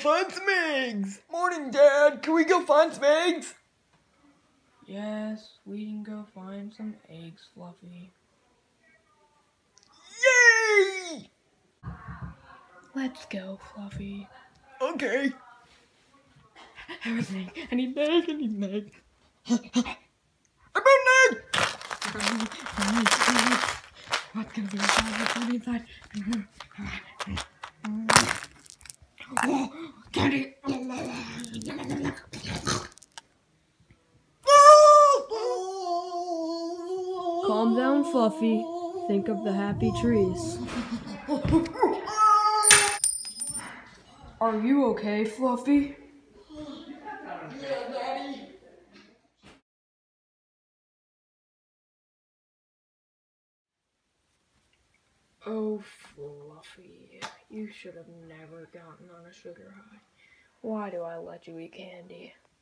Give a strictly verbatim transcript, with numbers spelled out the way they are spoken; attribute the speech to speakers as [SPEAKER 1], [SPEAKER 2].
[SPEAKER 1] find some eggs. Morning, Dad. Can we go find some eggs?
[SPEAKER 2] Yes, we can go find some eggs, Fluffy.
[SPEAKER 1] Yay!
[SPEAKER 2] Let's go, Fluffy.
[SPEAKER 1] Okay.
[SPEAKER 2] I was an egg. I need an egg. I need an egg.
[SPEAKER 1] I found an egg!
[SPEAKER 2] What's gonna be inside? What's gonna be inside? Oh, candy! Calm down, Fluffy. Think of the happy trees. Are you okay, Fluffy?
[SPEAKER 1] Yeah, Daddy.
[SPEAKER 2] Oh, Fluffy, you should have never gotten on a sugar high. Why do I let you eat candy?